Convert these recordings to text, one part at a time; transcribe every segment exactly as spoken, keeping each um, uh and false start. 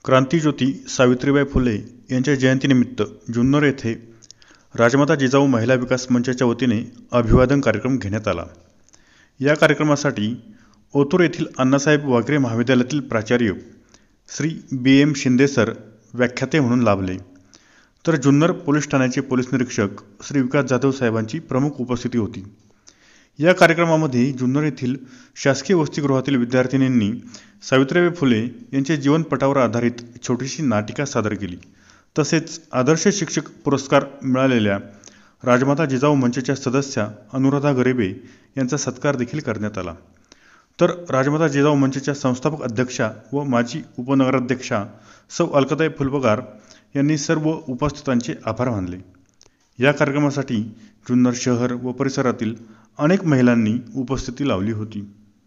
क्रांतिज्योती सावित्रीबाई फुले यांच्या जयंतीनिमित्त जुन्नर येथे राजमाता जिजाऊ महिला विकास मंचाच्या वतीने अभिवादन कार्यक्रम घेण्यात आला। या कार्यक्रमासाठी ओतूर येथील अण्णासाहेब वागरे महाविद्यालयातील प्राचार्य Shri B M Shinde sir व्याख्याते म्हणून लाभले, तर जुन्नर पोलीस ठाण्याचे पोलीस निरीक्षक श्री विकास जाधव साहेबांची प्रमुख उपस्थिती होती। या कार्यक्रमामध्ये जुन्नर येथील शासकीय वसतिगृहातील विद्यार्थिनींनी सावित्रीबाई फुले यांच्या जीवनपटावर आधारित छोटीशी नाटिका सादर केली। तसेच आदर्श शिक्षक पुरस्कार मिळालेल्या राजमाता जिजाऊ मंचच्या सदस्या अनुराधा गरिबे यांचा सत्कार देखील करण्यात आला। तर राजमाता जिजाऊ मंचच्या संस्थापक अध्यक्षा व माजी उपनगराध्यक्षा सौ अलकाताई फुलपगार यांनी सर्व उपस्थितांचे आभार मानले। या कार्यक्रमासाठी जुन्नर शहर व परिसरातील अनेक महिलांनी उपस्थिती लावली होती।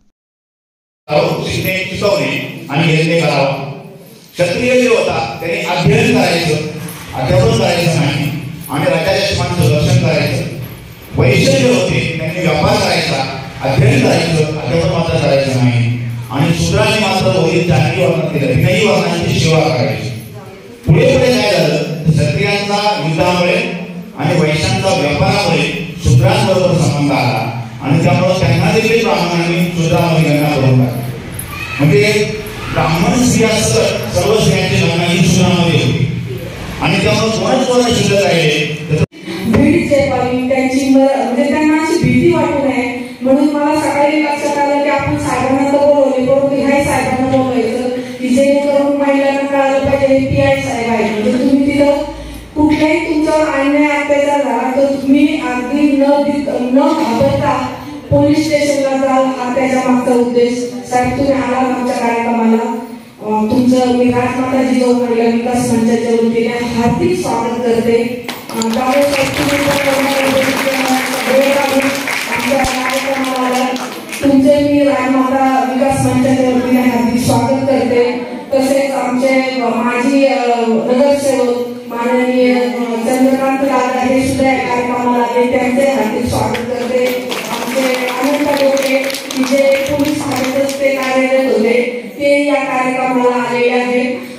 क्षत्रिय जो होता त्याने अध्ययन करायचं, अध्यापन करायचं नाही आणि राज्याच्या समाजाचं रक्षण करायचं। वैश्य जे होते त्यांनी व्यापार करायचा, अध्ययन करायचं, अध्यापन मात्र करायचं नाही आणि शूद्रांनी मात्र वरील जाती वर्णात केलं, तीनही वर्णांची सेवा करायची। पुढे पुढे काय झालं, क्षत्रियांचा युद्धामुळे आणि वैश्यांचा व्यापारामुळे शूद्रांबरोबर संबंध आला आणि त्यामुळे त्यांना देखील ब्राह्मणांनी शूद्रामध्ये गणना करून टाकली। म्हणजे ब्राह्मण स्त्रिया सर्व स्त्रियांची गणना ही शूद्रामध्ये होती आणि त्यामुळे कोणच कोण शिल्लक राहिले भीडचे पाणी त्यांची म्हणजे त्यांना अशी भीती वाटू नये म्हणून मला सकाळी लक्षात आलं की आपण साहेबांना तर बोलवले, परंतु ह्या साहेबांना बोलवायचं की जेणेकरून महिलांना कळालं पाहिजे पी आय साहेब आहे। म्हणजे तुम्ही तिथं कुठल्याही तुमच्यावर अन्याय अत्याचार झाला तर तुम्ही अगदी न न घाबरता पोलीस स्टेशनला जाल, हा त्याच्या मागचा उद्देश। साहेब तुम्ही आला आमच्या कार्यक्रमाला, तुमचं मी राजमाता जिजाऊ महिला विकास मंचाच्या वतीने हार्दिक स्वागत करते। आमच्या कार्यक्रमाला तुमचे मी राजमाता विकास मंचाच्या वतीने हार्दिक स्वागत करते। तसेच आमचे माजी नगरसेवक माननीय चंद्रकांत दादा हे सुद्धा या कार्यक्रमाला आले, त्यांचे हार्दिक स्वागत करते। आनंद होते की जे पोलीस खात्यात ते कार्यरत होते ते या कार्यक्रमाला आलेले आहेत।